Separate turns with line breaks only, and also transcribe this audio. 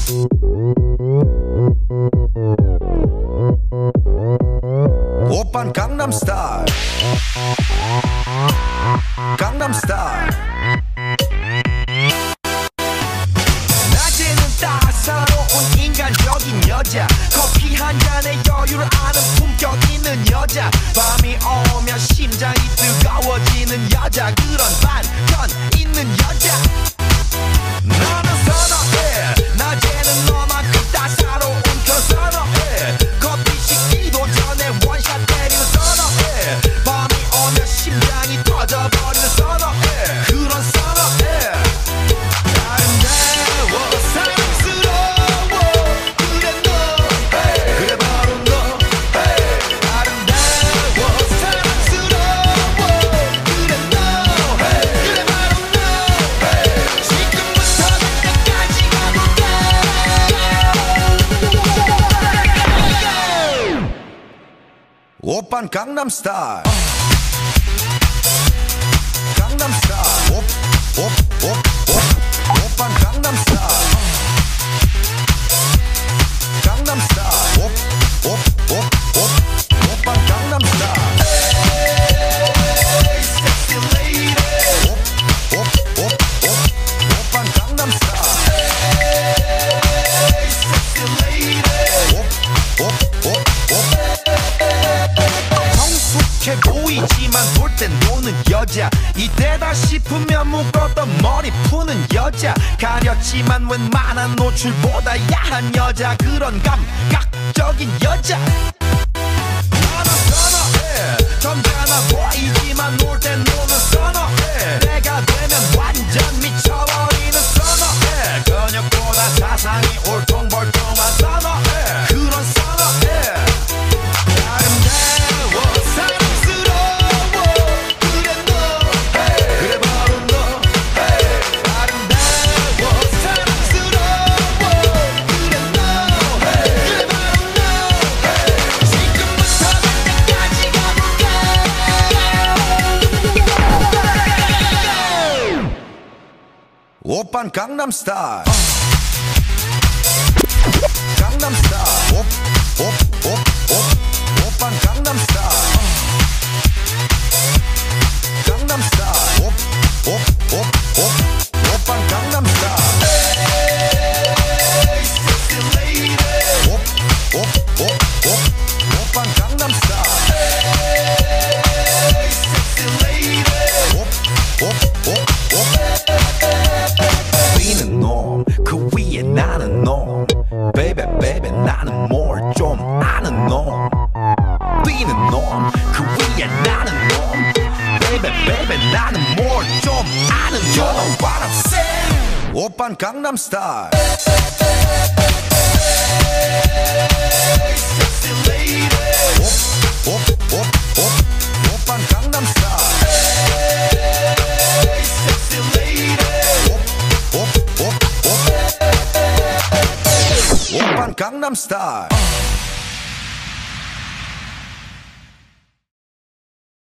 오빤 강남스타일 강남스타일 낮에는 따사로운 인간적인 여자 커피 한 잔에 여유를 아는 품격 있는 여자 밤이 오면 심장이 뜨거워지는 여자 그런 반전 있는 여자 너는 선호해 낮에는 너만큼 따사로운 그런 선호해 커피 식기도 전에 원샷 때리는 선호해 밤이 오면 심장이 터져버리는 선호해 그런 선호해 아름다워 사랑스러워 그래 너 그래 바로 너 아름다워 사랑스러워 그래 너 그래 바로 너 지금부터 그때까지 가볼까 오빤 강남스타일 강남스타일 오빤 강남스타일 강남스타일 오빤 강남스타일 Sexy lady 오빤 강남스타일 Sexy lady 성숙해 보이지만 볼 땐 노는 여자 이때다 싶으면 묶었던 머리 푸는 여자 가렸지만 웬만한 노출보다 야한 여자 그런 감각적인 여자 나는 선호해 점잖아 보이지만 놀 땐 노는 선호해 내가 되면 완전 미쳐버리는 선호해 근육보다 사상이 올통벌통한 선호해 그런 선호해 아름다워 사랑스러워 그래 너 그래 바로 너 아름다워 사랑스러워 그래 너 그래 바로 너 지금부터 그때까지 가볼까 오빤 강남스타일 강남스타일 오빤 강남스타일 강남스타일 오빤 강남스타일 Sexy lady 오빤 강남스타일 Sexy lady B는 놈 그 위에 나는 놈 Baby baby 나는 뭘 좀 아는 놈 B는 놈 그 위에 나는 놈 Baby baby 나는 뭘 좀 아는 놈 You know what I'm saying 오빤 강남스타일 Sexy lady 오빤 강남스타일 Sexy lady 오빤 강남스타일